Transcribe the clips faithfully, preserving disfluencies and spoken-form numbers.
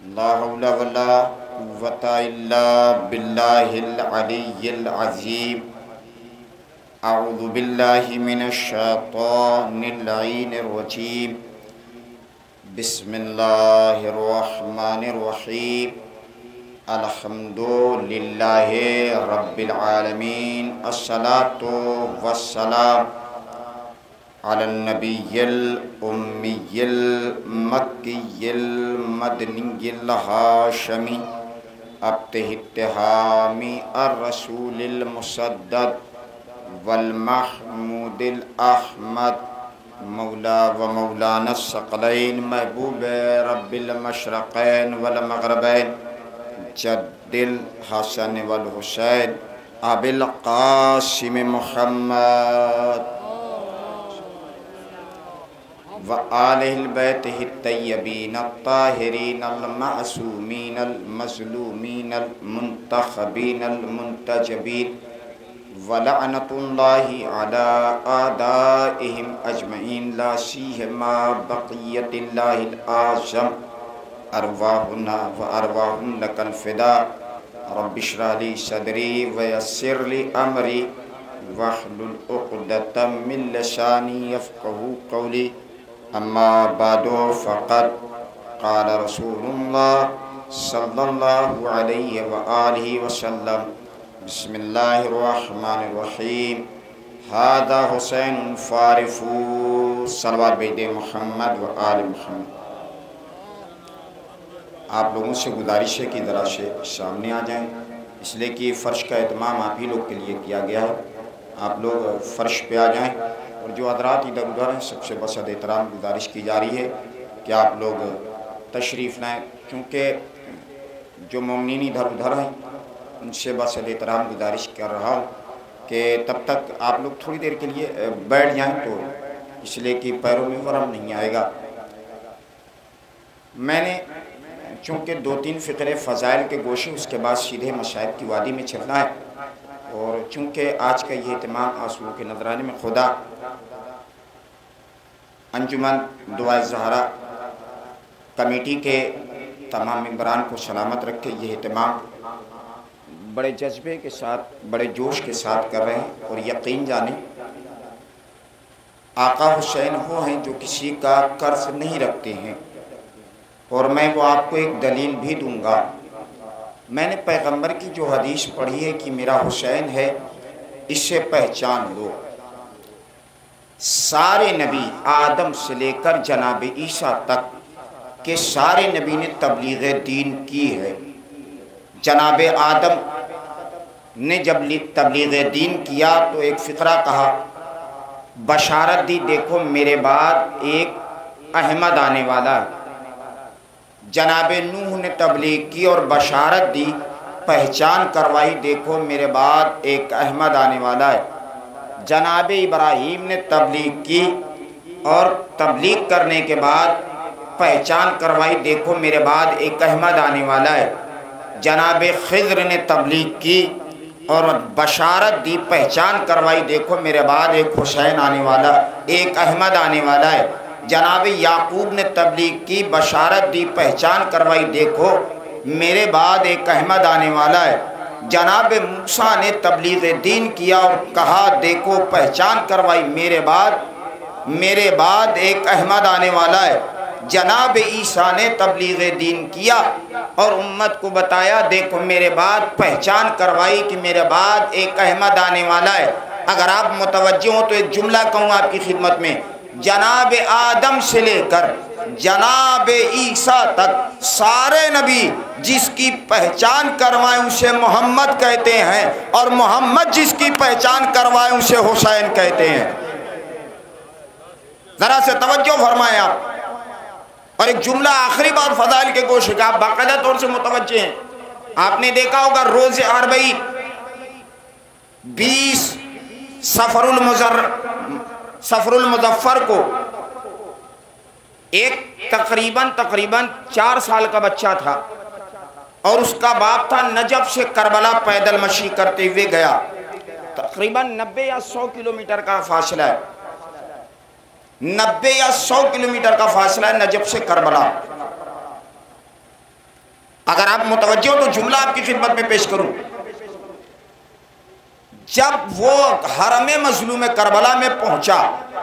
لا حول ولا قوة إلا بالله العلي العظيم أعوذ بالله من الشيطان اللعين الرجيم بسم الله الرحمن الرحيم الحمد لله رب العالمين الصلاة والسلام على النبي الأمي المكي المدني الهاشمي أبته التهامي الرسول المسدد والمحمود الأحمد مولا ومولانا الثقلين محبوب رب المشرقين والمغربين جد الحسن والحسين أبي القاسم محمد وآله البيته الطيبين الطاهرين المعصومين المظلومين المنتخبين المنتجبين ولعنة الله على أعدائهم أجمعين لا سيما بقية الله الأعظم أرواحنا وأرواحهم لك الفداء رب اشرح لي صدري ويسر لي أمري واحلل عقدة من لساني يفقهوا قولي أما بعد فقد قال رسول الله صلى الله عليه وآله وسلم بسم الله الرحمن الرحيم هذا حسين فارف صلوات بید محمد و آل محمد۔ آپ لوگوں سے گزارش ہے کہ ذرا سے سامنے آ جائیں، اس لیے کہ فرش کا اہتمام آپ ہی لوگ کے لیے کیا گیا ہے۔ آپ لوگ فرش پہ آ جائیں، اور جو حضرات ادھر ادھر ہیں سب سے بسد احترام گزارش کی جا رہی ہے کہ آپ لوگ تشریف لائیں، کیونکہ جو مومنین ادھر ادھر ہیں ان سے بسد احترام گزارش کر رہا ہوں کہ تب تک آپ لوگ تھوڑی دیر کے لیے بیٹھ جائیں، تو اس لیے کہ پیروں میں ورم نہیں آئے گا۔ میں نے چونکہ دو تین فقرے فضائل کے گوشے، اس کے بعد سیدھے مشاہد کی وادی میں چلنا ہے، اور چونکہ آج کا یہ اہتمام آنسوؤں کے نذرانے میں خدا انجمن دعائے زہرا کمیٹی کے تمام ممبران کو سلامت رکھے، یہ اہتمام بڑے جذبے کے ساتھ بڑے جوش کے ساتھ کر رہے ہیں، اور یقین جانیں آقا حسین وہ ہیں جو کسی کا قرض نہیں رکھتے ہیں، اور میں وہ آپ کو ایک دلیل بھی دوں گا۔ میں نے پیغمبر کی جو حدیث پڑھی ہے کہ میرا حسین ہے، اس سے پہچان لو۔ سارے نبی آدم سے لے کر جناب عیسیٰ تک کہ سارے نبی نے تبلیغ دین کی ہے۔ جناب آدم نے جب تبلیغ دین کیا تو ایک فقرہ کہا، بشارت دی، دیکھو میرے بعد ایک احمد آنے والا ہے۔ جناب نوح نے تبلیغ کی اور بشارت دی، پہچان کروائی، دیکھو میرے بعد ایک احمد آنے والا ہے۔ جناب ابراہیم نے تبلیغ کی اور تبلیغ کرنے کے بعد پہچان کروائی، دیکھو میرے بعد ایک احمد آنے والا ہے۔ جناب خضر نے تبلیغ کی اور بشارت دی، پہچان کروائی، دیکھو میرے بعد ایک حسین آنے والا، ایک احمد آنے والا ہے۔ جناب یعقوب نے تبلیغ کی، بشارت دی، پہچان کروائی، دیکھو میرے بعد ایک احمد آنے والا ہے۔ جناب موسیٰ نے تبلیغ دین کیا اور کہا، دیکھو پہچان کروائی، میرے بعد میرے بعد ایک احمد آنے والا ہے۔ جناب عیسیٰ نے تبلیغ دین کیا اور امت کو بتایا، دیکھو میرے بعد پہچان کروائی کہ میرے بعد ایک احمد آنے والا ہے۔ اگر آپ متوجہ ہوں تو ایک جملہ کہوں آپ کی خدمت میں، جناب آدم سے لے کر جناب عیسیٰ تک سارے نبی جس کی پہچان کروائیں اسے محمد کہتے ہیں، اور محمد جس کی پہچان کروائیں اسے حسین کہتے ہیں۔ ذرا سے توجہ فرمائیں آپ۔ اور ایک جملہ آخری بات فضائل کے گوشے کا، آپ باقاعدہ طور سے متوجہ ہیں۔ آپ نے دیکھا ہوگا روز اربعین بیس سفر المظر سفر المظفر کو ایک تقریباً تقریباً چار سال کا بچہ تھا، اور اس کا باپ تھا، نجف سے کربلا پیدل مشی کرتے ہوئے گیا۔ تقریباً نبے یا سو کلومیٹر کا فاصلہ ہے، نبے یا سو کلومیٹر کا فاصلہ ہے نجف سے کربلا۔ اگر آپ متوجہ ہو تو جملہ آپ کی خدمت میں پیش کروں. جب وہ حرم مظلوم کربلا میں پہنچا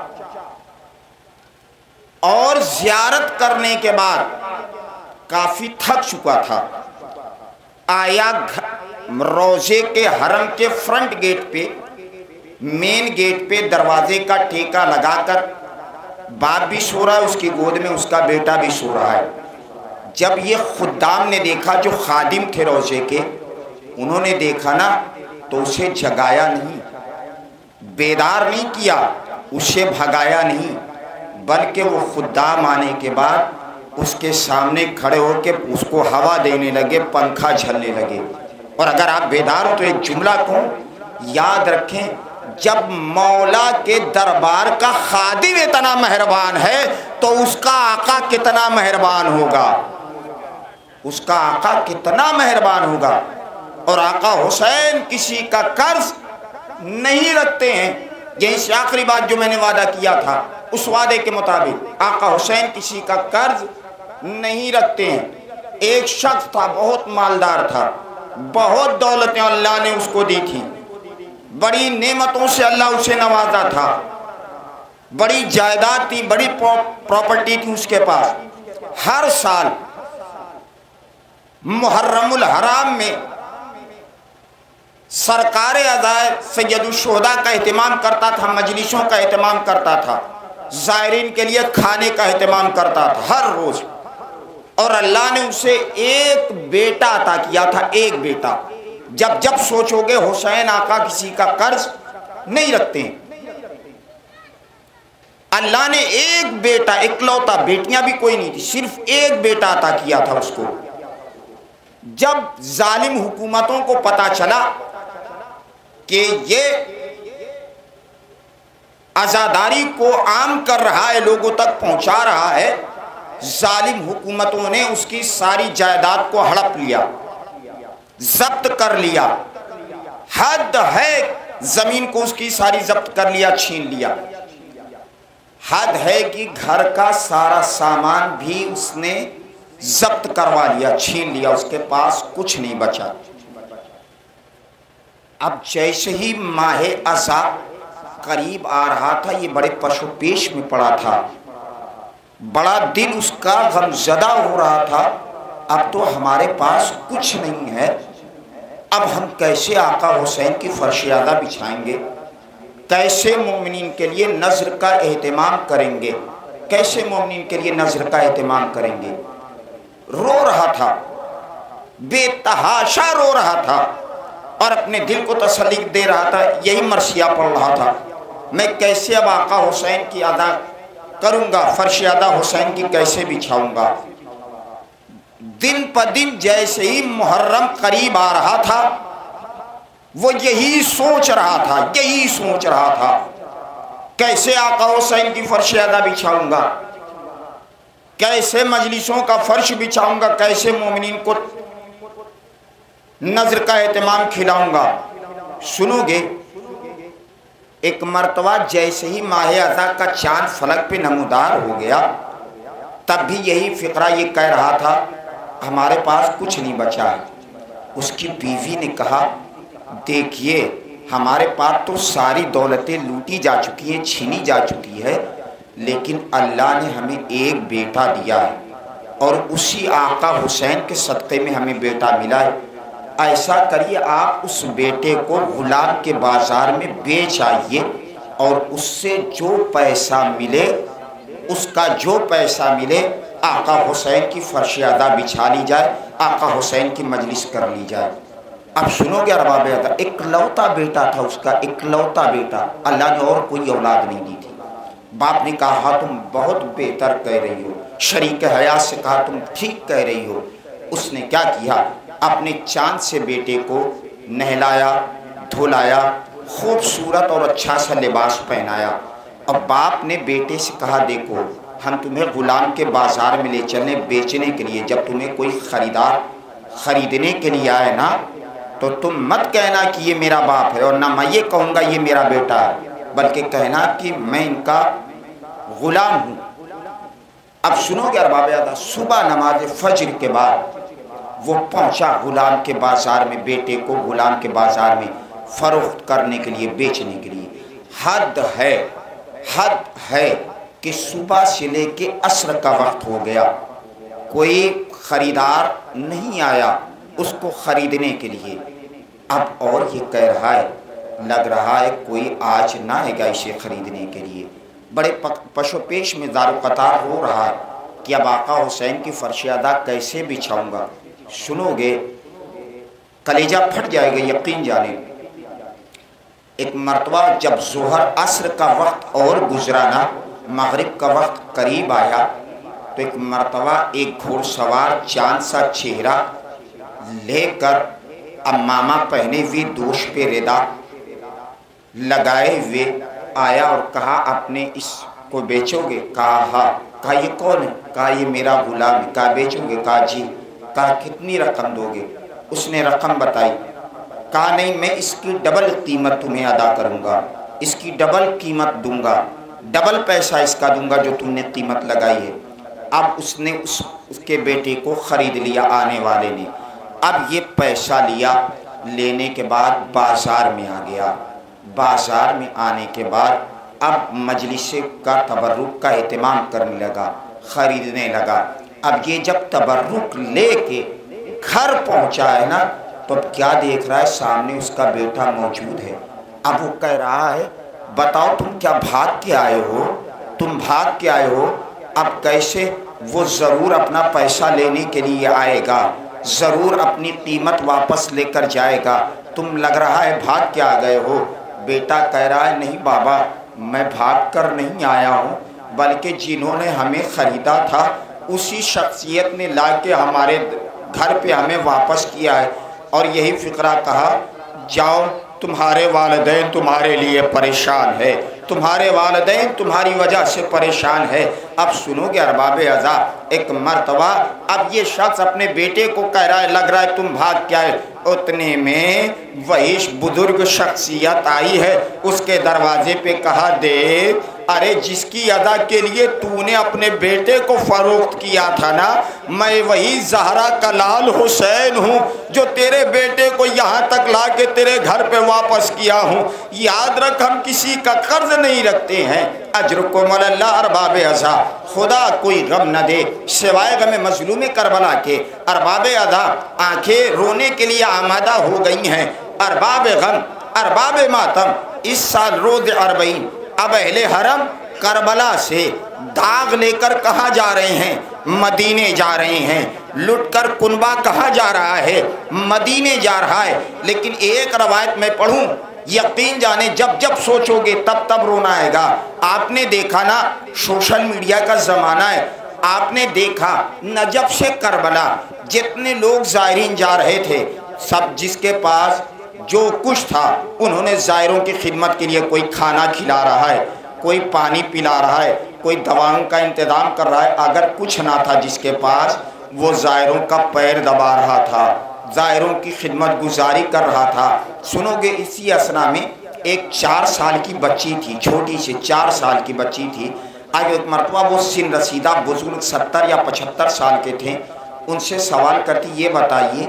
اور زیارت کرنے کے بعد کافی تھک چکا تھا، آیا روضے کے حرم کے فرنٹ گیٹ پہ، مین گیٹ پہ دروازے کا ٹھیکہ لگا کر باپ بھی سو رہا ہے، اس کی گود میں اس کا بیٹا بھی سو رہا ہے. جب یہ خدام نے دیکھا، جو خادم تھے روضے کے، انہوں نے دیکھا نا تو اسے جگایا نہیں، بیدار نہیں کیا، اسے بھگایا نہیں، بلکہ وہ خدام آنے کے بعد اس کے سامنے کھڑے ہو کے اس کو ہوا دینے لگے، پنکھا جھلنے لگے. اور اگر آپ بیدار ہو تو ایک جملہ کو یاد رکھیں، جب مولا کے دربار کا خادم اتنا مہربان ہے تو اس کا آقا کتنا مہربان ہوگا، اس کا آقا کتنا مہربان ہوگا. اور آقا حسین کسی کا قرض نہیں رکھتے ہیں. یہیں سے آخری بات جو میں نے وعدہ کیا تھا، اس وعدے کے مطابق آقا حسین کسی کا قرض نہیں رکھتے ہیں. ایک شخص تھا، بہت مالدار تھا، بہت دولتیں اللہ نے اس کو دی تھی، بڑی نعمتوں سے اللہ اسے نوازا تھا، بڑی جائیداد تھی، بڑی پراپرٹی تھی اس کے پاس. ہر سال محرم الحرام میں سرکار عزائر سید الشہداء کا اہتمام کرتا تھا، مجلسوں کا اہتمام کرتا تھا، زائرین کے لیے کھانے کا اہتمام کرتا تھا ہر روز. اور اللہ نے اسے ایک بیٹا عطا کیا تھا، ایک بیٹا. جب جب سوچو گے حسین آقا کسی کا قرض نہیں رکھتے ہیں. اللہ نے ایک بیٹا، اکلوتا، بیٹیاں بھی کوئی نہیں تھی، صرف ایک بیٹا عطا کیا تھا اس کو. جب ظالم حکومتوں کو پتا چلا کہ یہ عزاداری کو عام کر رہا ہے، لوگوں تک پہنچا رہا ہے، ظالم حکومتوں نے اس کی ساری جائیداد کو ہڑپ لیا، ضبط کر لیا. حد ہے زمین کو اس کی ساری ضبط کر لیا، چھین لیا. حد ہے کہ گھر کا سارا سامان بھی اس نے ضبط کروا لیا، چھین لیا، اس کے پاس کچھ نہیں بچا. اب جیسے ہی ماہ عزا قریب آ رہا تھا، یہ بڑے پش و پیش میں پڑا تھا، بڑا دل اس کا غم زدہ ہو رہا تھا. اب تو ہمارے پاس کچھ نہیں ہے، اب ہم کیسے آقا حسین کی فرشیادہ بچھائیں گے، کیسے مومنین کے لیے نذر کا اہتمام کریں گے، کیسے مومنین کے لیے نذر کا اہتمام کریں گے. رو رہا تھا، بے تحاشا رو رہا تھا، اور اپنے دل کو تسلی دے رہا تھا، یہی مرثیہ پڑھ رہا تھا، میں کیسے اب آقا حسین کی ادا کروں گا، فرش ادا حسین کی کیسے بچھاؤں گا. دن پہ دن جیسے ہی محرم قریب آ رہا تھا، وہ یہی سوچ رہا تھا، یہی سوچ رہا تھا کیسے آقا حسین کی فرش ادا بچھاؤں گا، کیسے مجلسوں کا فرش بچھاؤں گا، کیسے مومنین کو نذر کا اہتمام کھلاؤں گا. سنو گے، ایک مرتبہ جیسے ہی ماہ عزا کا چاند فلک پہ نمودار ہو گیا، تب بھی یہی فقرہ یہ کہہ رہا تھا، ہمارے پاس کچھ نہیں بچا ہے. اس کی بیوی نے کہا، دیکھیے ہمارے پاس تو ساری دولتیں لوٹی جا چکی ہیں، چھینی جا چکی ہے، لیکن اللہ نے ہمیں ایک بیٹا دیا ہے، اور اسی آقا حسین کے صدقے میں ہمیں بیٹا ملا ہے. ایسا کریے آپ اس بیٹے کو غلام کے بازار میں بیچ آئیے، اور اس سے جو پیسہ ملے، اس کا جو پیسہ ملے آقا حسین کی فرش ادا بچھا لی جائے، آقا حسین کی مجلس کر لی جائے. اب سنو گے ارباب ادا، اکلوتا بیٹا تھا اس کا، اکلوتا بیٹا، اللہ نے اور کوئی اولاد نہیں دی تھی. باپ نے کہا، ہاں تم بہت بہتر کہہ رہی ہو. شریک حیات سے کہا، تم ٹھیک کہہ رہی ہو. اس نے کیا کیا، اپنے چاند سے بیٹے کو نہلایا، دھلایا، خوبصورت اور اچھا سا لباس پہنایا. اب باپ نے بیٹے سے کہا، دیکھو ہم تمہیں غلام کے بازار میں لے چلنے بیچنے کے لیے، جب تمہیں کوئی خریدار خریدنے کے لیے آئے نا، تو تم مت کہنا کہ یہ میرا باپ ہے، اور نہ میں یہ کہوں گا یہ میرا بیٹا ہے، بلکہ کہنا کہ میں ان کا غلام ہوں. اب سنو گے ارباب ادا، صبح نماز فجر کے بعد وہ پہنچا غلام کے بازار میں، بیٹے کو غلام کے بازار میں فروخت کرنے کے لیے، بیچنے کے لیے۔ حد ہے حد ہے کہ صبح سے لے کے عصر کا وقت ہو گیا، کوئی خریدار نہیں آیا اس کو خریدنے کے لیے۔ اب اور یہ کہہ رہا ہے، لگ رہا ہے کوئی آج نہ آئے گا اسے خریدنے کے لیے۔ بڑے پشو پیش میں دار و قطار ہو رہا ہے کہ اب آقا حسین کی فرش ادا کیسے بچھاؤں گا۔ سنو گے کلیجہ پھٹ جائے گا، یقین جانے۔ ایک مرتبہ جب ظہر عصر کا وقت اور گزرا نا، مغرب کا وقت قریب آیا، تو ایک مرتبہ ایک گھوڑ سوار چاند سا چہرہ لے کر امامہ پہنے ہوئی، دوش پہ ردا لگائے ہوئے آیا اور کہا اپنے اس کو بیچو گے؟ کہا ہاں۔ کہا یہ کون ہے؟ کہا یہ میرا غلام ہے۔ کہا بیچو گے؟ کہا جی۔ کہا کتنی رقم دو گے؟ اس نے رقم بتائی۔ کہا نہیں، میں اس کی ڈبل قیمت تمہیں ادا کروں گا، اس کی ڈبل قیمت دوں گا، ڈبل پیسہ اس کا دوں گا جو تم نے قیمت لگائی ہے۔ اب اس نے اس, اس کے بیٹے کو خرید لیا آنے والے نے۔ اب یہ پیسہ لیا، لینے کے بعد بازار میں آ گیا۔ بازار میں آنے کے بعد اب مجلس کا تبرک کا اہتمام کرنے لگا، خریدنے لگا۔ اب یہ جب تبرک لے کے گھر پہنچا ہے نا، تو اب کیا دیکھ رہا ہے؟ سامنے اس کا بیٹا موجود ہے۔ اب وہ کہہ رہا ہے بتاؤ تم کیا بھاگ کے آئے ہو؟ تم بھاگ کے آئے ہو؟ اب کیسے؟ وہ ضرور اپنا پیسہ لینے کے لیے آئے گا، ضرور اپنی قیمت واپس لے کر جائے گا، تم لگ رہا ہے بھاگ کے آ گئے ہو۔ بیٹا کہہ رہا ہے نہیں بابا، میں بھاگ کر نہیں آیا ہوں، بلکہ جنہوں نے ہمیں خریدا تھا اسی شخصیت نے لا کے ہمارے گھر پہ ہمیں واپس کیا ہے۔ اور یہی فقرہ کہا جاؤ تمہارے والدین تمہارے لیے پریشان ہے، تمہارے والدین تمہاری وجہ سے پریشان ہے۔ اب سنو گے ارباب عزا، ایک مرتبہ اب یہ شخص اپنے بیٹے کو کہہ رہا ہے لگ رہا ہے تم بھاگ کیا ہے، اتنے میں وہی بزرگ شخصیت آئی ہے، اس کے دروازے پہ کہا دیکھ، ارے جس کی ادا کے لیے تو نے اپنے بیٹے کو فروخت کیا تھا نا، میں وہی زہرا کا لال حسین ہوں جو تیرے بیٹے کو یہاں تک لا کے تیرے گھر پہ واپس کیا ہوں۔ یاد رکھ ہم کسی کا قرض نہیں رکھتے ہیں، اجرکم علی اللہ ارباب عزا، خدا کوئی غم نہ دے سوائے غم مظلوم کربلا کے۔ ارباب عزا آنکھیں رونے کے لیے آمادہ ہو گئی ہیں، ارباب غم ارباب ماتم اس سال روز اربعین اب اہل حرم کربلا سے داغ لے کر کہاں جا رہے ہیں؟ مدینے جا رہے ہیں۔ لٹ کر کنبہ کہاں جا رہا ہے؟ مدینے جا رہا ہے۔ لیکن ایک روایت میں پڑھوں، یقین جانے جب جب سوچو گے تب تب رونا آئے گا۔ آپ نے دیکھا نا سوشل میڈیا کا زمانہ ہے، آپ نے دیکھا نجف سے کربلا جتنے لوگ زائرین جا رہے تھے، سب جس کے پاس جو کچھ تھا انہوں نے زائروں کی خدمت کے لیے کوئی کھانا کھلا رہا ہے، کوئی پانی پلا رہا ہے، کوئی دواؤں کا انتظام کر رہا ہے۔ اگر کچھ نہ تھا جس کے پاس، وہ زائروں کا پیر دبا رہا تھا، زائروں کی خدمت گزاری کر رہا تھا۔ سنو گے اسی اسنا میں ایک چار سال کی بچی تھی، چھوٹی سی چار سال کی بچی تھی۔ آگے ایک مرتبہ وہ سن رسیدہ بزرگ ستر یا پچھتر سال کے تھے، ان سے سوال کرتی یہ بتائیے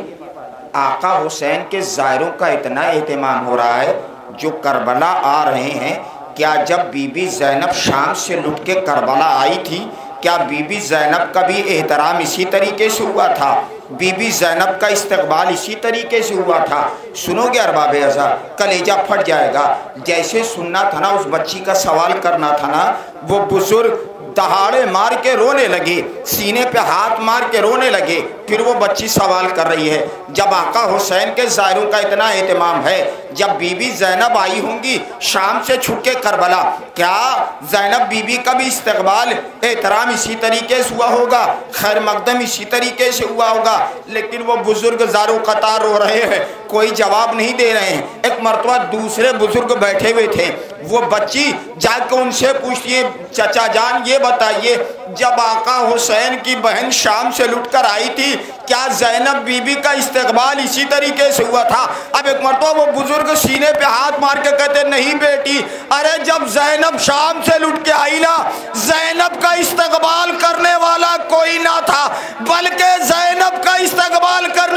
آقا حسین کے زائروں کا اتنا اہتمام ہو رہا ہے جو کربلا آ رہے ہیں، کیا جب بی بی زینب شام سے لٹ کے کربلا آئی تھی کیا بی بی زینب کا بھی احترام اسی طریقے سے ہوا تھا؟ بی بی زینب کا استقبال اسی طریقے سے ہوا تھا؟ سنو گے ارباب عزا کلیجہ پھٹ جائے گا۔ جیسے سننا تھا نا، اس بچی کا سوال کرنا تھا نا، وہ بزرگ دہاڑے مار کے رونے لگے، سینے پہ ہاتھ مار کے رونے لگے۔ پھر وہ بچی سوال کر رہی ہے جب آقا حسین کے زائروں کا اتنا اہتمام ہے، جب بی بی زینب آئی ہوں گی شام سے چھٹ کے کربلا، کیا زینب بی بی کا بھی استقبال احترام اسی طریقے سے ہوا ہوگا، خیر مقدم اسی طریقے سے ہوا ہوگا؟ لیکن وہ بزرگ زارو قطار رو رہے ہیں، کوئی جواب نہیں دے رہے ہیں۔ ایک مرتبہ دوسرے بزرگ بیٹھے ہوئے تھے، وہ بچی جا کے ان سے پوچھتی ہے چچا جان یہ بتائیے جب آقا حسین کی بہن شام سے لٹ کر آئی تھی کیا زینب بی بی کا استقبال اسی طریقے سے ہوا تھا؟ اب ایک مرتبہ وہ بزرگ سینے پہ ہاتھ مار کے کہتے نہیں بیٹی، ارے جب زینب شام سے لٹ کے آئی نا، زینب کا استقبال کرنے والا کوئی نہ تھا، بلکہ زینب کا استقبال کر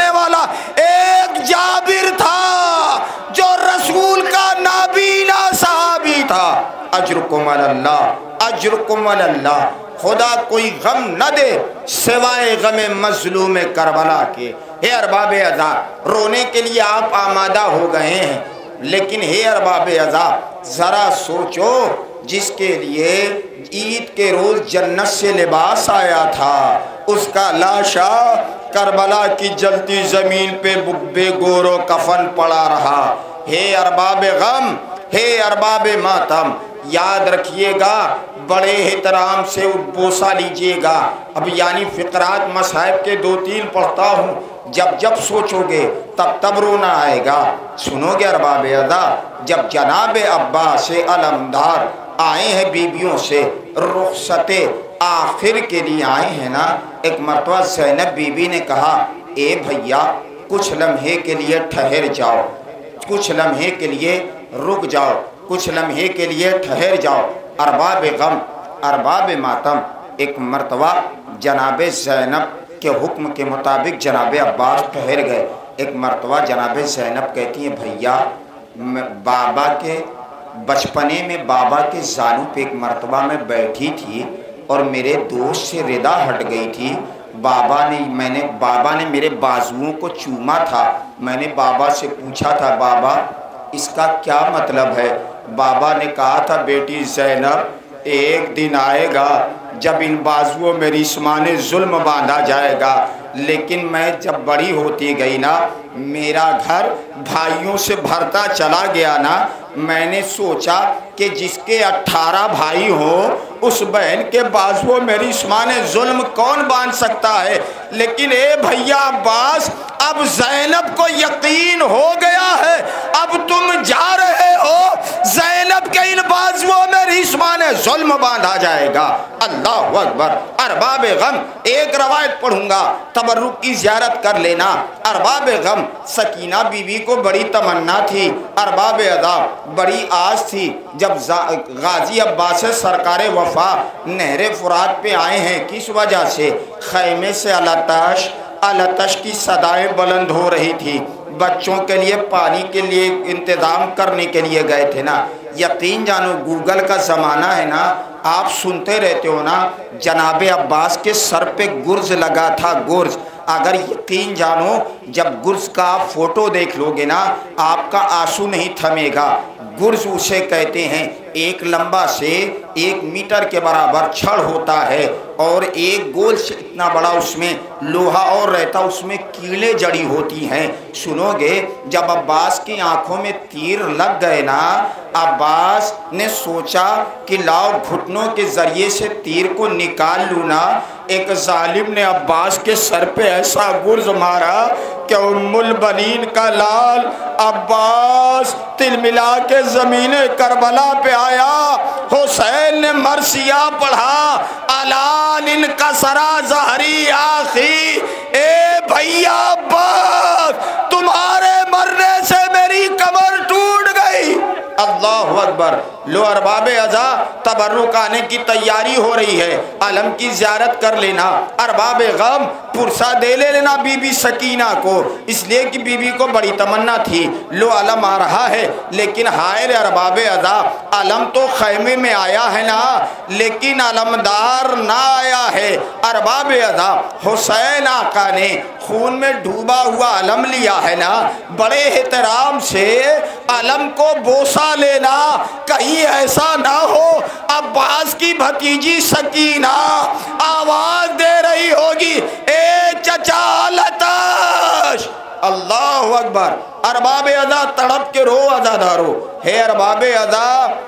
صابر تھا، جو رسول کا نابینا صحابی تھا۔ اجرکم علی اللہ، اجرکم علی اللہ۔ خدا کوئی غم نہ دے سوائے غم مظلوم کربلا کے۔ اے ارباب عزا، رونے کے لیے آپ آمادہ ہو گئے ہیں، لیکن ہے ارباب عزا ذرا سوچو، جس کے لیے عید کے روز جنت سے لباس آیا تھا، اس کا لاشا کربلا کی جلتی زمین پہ بے گور و کفن پڑا رہا۔ ہے ارباب غم، ہے ارباب ماتم، یاد رکھیے گا، بڑے احترام سے بوسہ لیجئے گا۔ اب یعنی فقرات مصائب کے دو تین پڑھتا ہوں، جب جب سوچو گے تب تب رونا آئے گا۔ سنو گے ارباب عزا، جب جناب عباس علمدار آئے ہیں بیبیوں سے رخصت آخر کے لیے آئے ہیں نا، ایک مرتبہ زینب بی بی نے کہا اے بھیا کچھ لمحے کے لیے ٹھہر جاؤ، کچھ لمحے کے لیے رک جاؤ، کچھ لمحے کے لیے ٹھہر جاؤ۔ ارباب غم، ارباب ماتم ایک مرتبہ جناب زینب کے حکم کے مطابق جناب عباس ٹھہر گئے۔ ایک مرتبہ جناب زینب کہتی ہیں بھیا بابا کے بچپنے میں بابا کے زانو پہ ایک مرتبہ میں بیٹھی تھی اور میرے دوست سے ردا ہٹ گئی تھی، بابا نے میں نے بابا نے میرے بازوؤں کو چوما تھا، میں نے بابا سے پوچھا تھا بابا اس کا کیا مطلب ہے؟ بابا نے کہا تھا بیٹی زینب ایک دن آئے گا جب ان بازوؤں میں ریشمان ظلم باندھا جائے گا، لیکن میں جب بڑی ہوتی گئی نا، میرا گھر بھائیوں سے بھرتا چلا گیا نا، میں نے سوچا کہ جس کے اٹھارہ بھائی ہوں اس بہن کے بازوؤں میں ریشمان ظلم کون باندھ سکتا ہے؟ لیکن اے بھیا عباس اب زینب کو یقین ہو گیا ہے، اب تم جا رہے ہو زینب کے ان بازوؤں میں ریشمان ظلم باندھا جائے گا۔ اللہ اکبر۔ ارباب غم ایک روایت پڑھوں گا، تبرک کی زیارت کر لینا۔ ارباب غم سکینہ بی بی کو بڑی تمنا تھی، ارباب عزا بڑی آس تھی، جب غازی عباس سرکار وفا نہر فرات پہ آئے ہیں، کس وجہ سے؟ خیمے سے الاتش الاتش کی صدائیں بلند ہو رہی تھی، بچوں کے لیے پانی کے لیے انتظام کرنے کے لیے گئے تھے نا۔ یقین جانو گوگل کا زمانہ ہے نا، آپ سنتے رہتے ہو نا، جناب عباس کے سر پہ گرز لگا تھا، گرز۔ اگر یقین جانو جب گرز کا آپ فوٹو دیکھ لو گے نا، آپ کا آنسو نہیں تھمے گا۔ گرز اسے کہتے ہیں، ایک لمبا سے ایک میٹر کے برابر چھڑ ہوتا ہے اور ایک گول سے اتنا بڑا اس میں لوہا اور رہتا، اس میں کیلیں جڑی ہوتی ہیں۔ سنو گے جب عباس کی آنکھوں میں تیر لگ گئے نا، عباس نے سوچا کہ لاؤ گھٹنوں کے ذریعے سے تیر کو نکال لوں نا، ایک ظالم نے عباس کے سر پہ ایسا گرز مارا کہ ام البنین کا لال عباس تل ملا کے زمین کربلا پہ آیا۔ حسین نے مرثیہ پڑھا، الان ان کا سرا ظہری آخی، اے بھیا عباس تمہارے مرنے سے میری کمر ٹوٹ گئی۔ اللہ اکبر۔ لو ارباب عزا تبرک آنے کی تیاری ہو رہی ہے، علم کی زیارت کر لینا۔ ارباب غم پرسہ دے لے لینا بی بی سکینہ کو، اس لیے کہ بی بی کو بڑی تمنا تھی۔ لو علم آ رہا ہے، لیکن ہائے ارباب عزا علم تو خیمے میں آیا ہے نا، لیکن علمدار نہ آیا ہے۔ ارباب عزا حسین آقا نے خون میں ڈوبا ہوا علم لیا ہے نا، بڑے احترام سے علم کو بوسہ لینا، کہیں ایسا نہ ہو عباس کی بھتیجی سکینہ آواز دے رہی ہوگی اے چچا لتش۔ اللہ اکبر۔ ارباب عزا تڑپ کے رو عزادارو۔ ہے ارباب عزا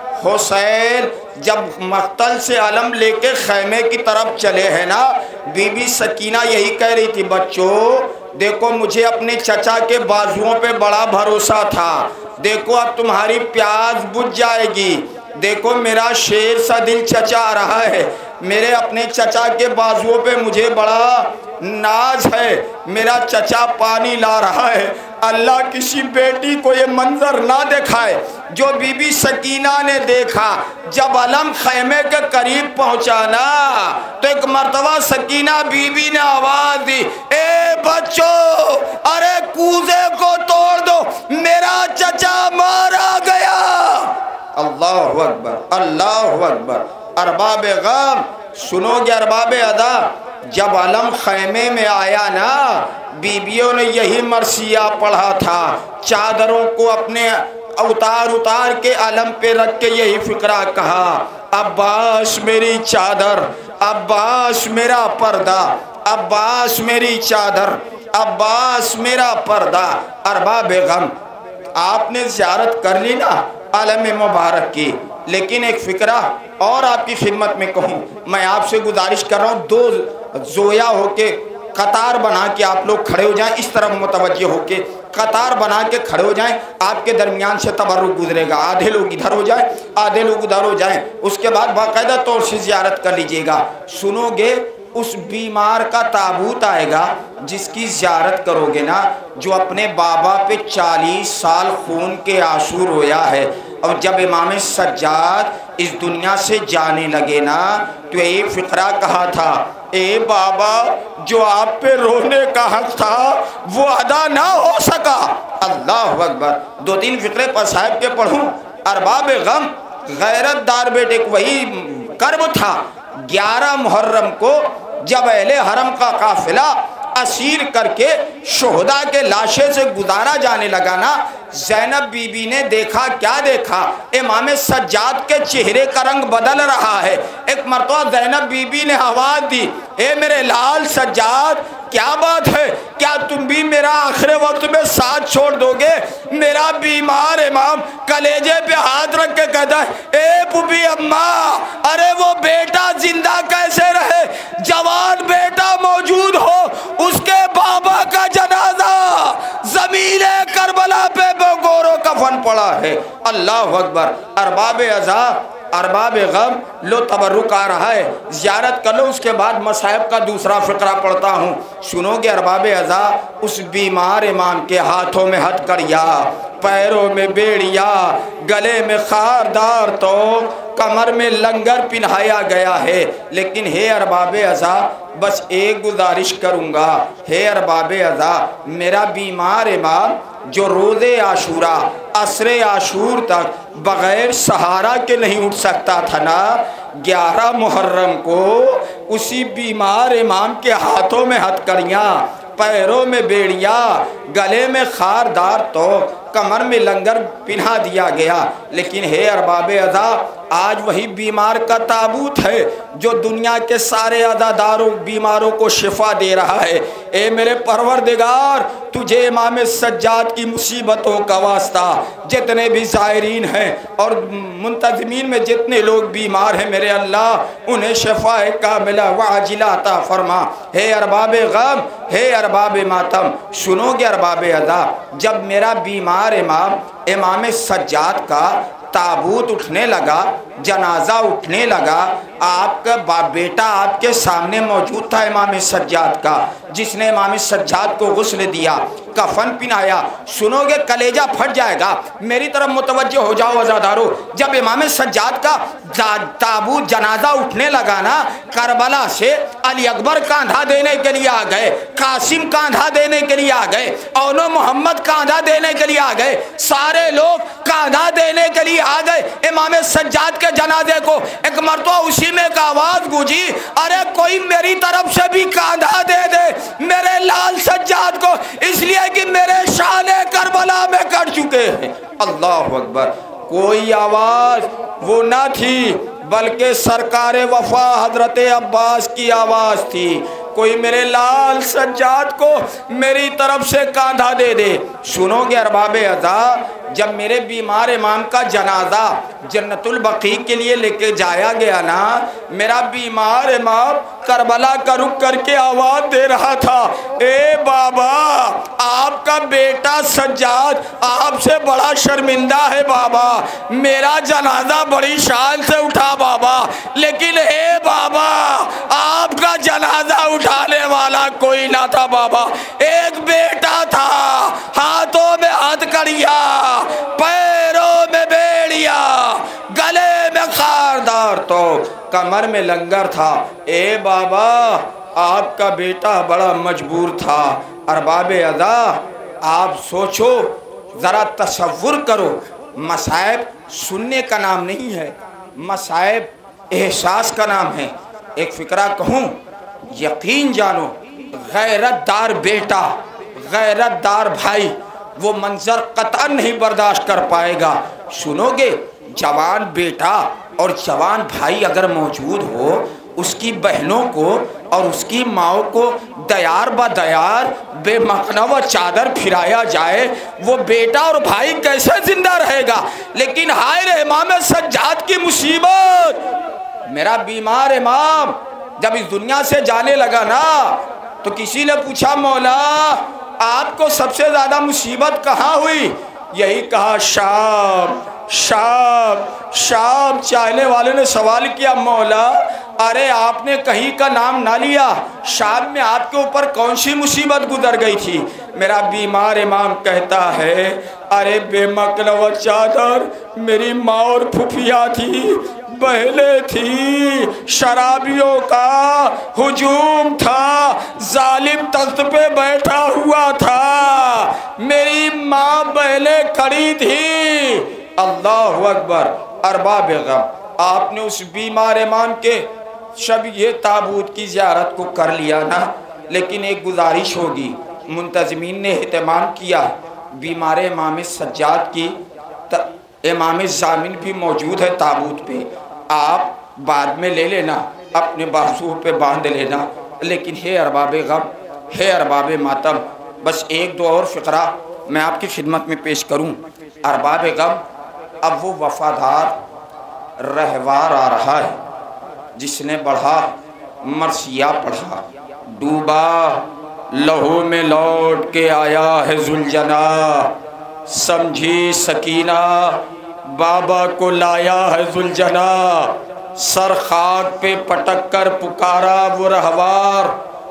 حسین جب مقتل سے علم لے کے خیمے کی طرف چلے ہیں نا، بی بی سکینہ یہی کہہ رہی تھی بچوں دیکھو مجھے اپنے چچا کے بازوؤں پہ بڑا بھروسہ تھا، دیکھو اب تمہاری پیاس بجھ جائے گی، دیکھو میرا شیر سا دل چچا رہا ہے، میرے اپنے چچا کے بازوؤں پہ مجھے بڑا ناز ہے، میرا چچا پانی لا رہا ہے، اللہ کسی بیٹی کو یہ منظر نہ دکھائے جو بی بی سکینہ نے دیکھا۔ جب علم خیمے کے قریب پہنچانا تو ایک مرتبہ سکینہ بی بی نے آواز دی، اے بچوں، ارے کوزے کو توڑ دو، میرا چچا مارا گیا۔ اللہ اکبر، اللہ اکبر۔ ارباب غم سنو گے، ارباب ادا، جب علم خیمے میں آیا نا، بیویوں نے یہی مرثیہ پڑھا تھا، چادروں کو اپنے اتار اتار کے علم پہ رکھ کے یہی فقرہ کہا، عباس میری چادر، عباس میرا پردہ، عباس میری چادر، عباس میرا پردہ۔ ارباب غم، آپ نے زیارت کر لی نا عالم مبارک کی، لیکن ایک فقرہ اور آپ کی خدمت میں کہوں، میں آپ سے گزارش کر رہا ہوں، دو زویا ہو کے قطار بنا کے آپ لوگ کھڑے ہو جائیں، اس طرف متوجہ ہو کے قطار بنا کے کھڑے ہو جائیں، آپ کے درمیان سے تبرک گزرے گا، آدھے لوگ ادھر ہو جائیں، آدھے لوگ ادھر ہو جائیں، اس کے بعد باقاعدہ طور سے زیارت کر لیجئے گا۔ سنو گے، اس بیمار کا تابوت آئے گا جس کی زیارت کرو گے نا، جو اپنے بابا پہ چالیس سال خون کے آنسو رویا ہے، اور جب امام سجاد اس دنیا سے جانے لگے نا تو ایک فقرہ کہا تھا، اے بابا، جو آپ پہ رونے کا حق تھا وہ ادا نہ ہو سکا۔ اللہ اکبر۔ دو تین فقرے پر صاحب کے پڑھوں۔ ارباب غم، غیرت دار بیٹے کو وہی کرب تھا۔ گیارہ محرم کو جب اہل حرم کا قافلہ اسیر کر کے شہداء کے لاشیں سے گزارا جانے لگا نا، زینب بی بی نے دیکھا، کیا دیکھا؟ امام سجاد کے چہرے کا رنگ بدل رہا ہے۔ ایک مرتبہ زینب بی بی نے آواز دی، اے میرے لال سجاد، کیا بات ہے؟ کیا تم بھی میرا آخر وقت میں ساتھ چھوڑ دو گے؟ میرا بیمار امام کلیجے پہ ہاتھ رکھ کے کہتا ہے، اے پوپی اماں، ارے وہ بیٹا زندہ کیسے رہے؟ جوان بیٹا موجود ہو، اس کے بابا کا جنازہ زمین کربلا پہ گور و کفن پڑا ہے۔ اللہ اکبر۔ ارباب عزا، ارباب غم، لو تبرک آ رہا ہے، زیارت کر لو، اس کے بعد مصائب کا دوسرا فقرہ پڑھتا ہوں۔ سنو گے ارباب عزا، اس بیمار امام کے ہاتھوں میں ہتھ کریا، پیروں میں بیڑیا، گلے میں خاردار تو کمر میں لنگر پہنایا گیا ہے، لیکن ہے ارباب عزا، بس ایک گزارش کروں گا، ہے ارباب عزا، میرا بیمار امام جو روز عاشورہ عصر عاشور تک بغیر سہارا کے نہیں اٹھ سکتا تھا نا، گیارہ محرم کو اسی بیمار امام کے ہاتھوں میں ہتھ کریاں، پیروں میں بیڑیا، گلے میں خاردار تو کمر میں لنگر پہنا دیا گیا، لیکن ہے ارباب عزا، آج وہی بیمار کا تابوت ہے جو دنیا کے سارے عزاداروں بیماروں کو شفا دے رہا ہے۔ اے میرے پروردگار، تجھے امام سجاد کی مصیبتوں کا واسطہ، جتنے بھی زائرین ہیں اور منتظمین میں جتنے لوگ بیمار ہیں، میرے اللہ انہیں شفا کاملہ وعاجلہ عطا فرما۔ ہے ارباب غم، ہے ارباب ماتم، سنو گے ارباب عزا، جب میرا بیمار امام امام سجاد کا تابوت اٹھنے لگا، جنازہ اٹھنے لگا، آپ کا بیٹا آپ کے سامنے موجود تھا امام سجاد کا، جس نے امام سجاد کو غسل دیا، کفن پہنایا۔ سنو گے کلیجہ پھٹ جائے گا، میری طرف متوجہ ہو جاؤ عزادارو۔ جب امام سجاد کا تابوت جنازہ اٹھنے لگا نا، کربلا سے علی اکبر کاندھا دینے کے لیے آ گئے، قاسم کاندھا دینے کے لیے آ گئے، اونو محمد کاندھا دینے کے لیے آ گئے، سارے لوگ کاندھا دینے کے لیے آ گئے امام سجاد کے جنازے کو۔ ایک مرتبہ اسی میں ایک آواز گونجی، ارے کوئی میری طرف سے بھی کاندھا دے دے میرے لال سجاد کو، اس لیے کہ میرے شان کربلا میں کٹ چکے ہیں۔ اللہ اکبر۔ کوئی آواز وہ نہ تھی بلکہ سرکار وفا حضرت عباس کی آواز تھی، کوئی میرے لال سجاد کو میری طرف سے کاندھا دے دے۔ سنو گے ارباب ادا، جب میرے بیمار امام کا جنازہ جنت البقیع کے لیے لے کے جایا گیا نا، میرا بیمار امام کربلا کا رخ کر کے آواز دے رہا تھا، اے بابا آپ کا بیٹا سجاد آپ سے بڑا شرمندہ ہے بابا، میرا جنازہ بڑی شان سے اٹھا بابا، لیکن اے بابا آپ کا جنازہ اٹھانے والا کوئی نہ تھا بابا، ایک بیٹا تھا، ہاتھوں میں ہتھکڑیاں، پیروں میں بیڑیا، گلے میں خاردار تو کمر میں لنگر تھا، اے بابا آپ کا بیٹا بڑا مجبور تھا۔ ارباب ادا آپ سوچو، ذرا تصور کرو، مصائب سننے کا نام نہیں ہے، مصائب احساس کا نام ہے۔ ایک فقرہ کہوں، یقین جانو غیرت دار بیٹا، غیرت دار بھائی وہ منظر قطعا نہیں برداشت کر پائے گا۔ سنو گے، جوان بیٹا اور جوان بھائی اگر موجود ہو، اس کی بہنوں کو اور اس کی ماؤں کو دیار با دیار بے مخنہ و چادر پھرایا جائے، وہ بیٹا اور بھائی کیسے زندہ رہے گا؟ لیکن ہائے رے امام سجاد کی مصیبت، میرا بیمار امام جب اس دنیا سے جانے لگا نا، تو کسی نے پوچھا مولا آپ کو سب سے زیادہ مصیبت کہاں ہوئی؟ یہی کہا شام، شام، شام۔ چاہنے والے نے سوال کیا، مولا ارے آپ نے کہیں کا نام نہ لیا، شام میں آپ کے اوپر کون سی مصیبت گزر گئی تھی؟ میرا بیمار امام کہتا ہے، ارے بے مکن و چادر میری ماں اور پھپھیاں تھی، بہلے تھی، شرابیوں کا ہجوم تھا، ظالم تخت پہ بیٹھا ہوا تھا، میری ماں بہلے کھڑی تھی۔ اللہ اکبر۔ ارباب غم، آپ نے اس بیمار امام کے شب یہ تابوت کی زیارت کو کر لیا نا، لیکن ایک گزارش ہوگی، منتظمین نے اہتمام کیا، بیمار امام سجاد کی امام ضامن بھی موجود ہے تابوت پہ، آپ بعد میں لے لینا، اپنے بازو پہ باندھ لینا، لیکن ہے ارباب غم، ہے ارباب ماتم، بس ایک دو اور فقرہ میں آپ کی خدمت میں پیش کروں۔ ارباب غم، اب وہ وفادار رہوار آ رہا ہے جس نے بڑھا مرثیہ پڑھا، ڈوبا لہو میں لوٹ کے آیا ہے ذوالجنا، سمجھی سکینہ بابا کو لایا ہے ذوالجنا، سر خاک پہ پٹک کر پکارا وہ رہوار،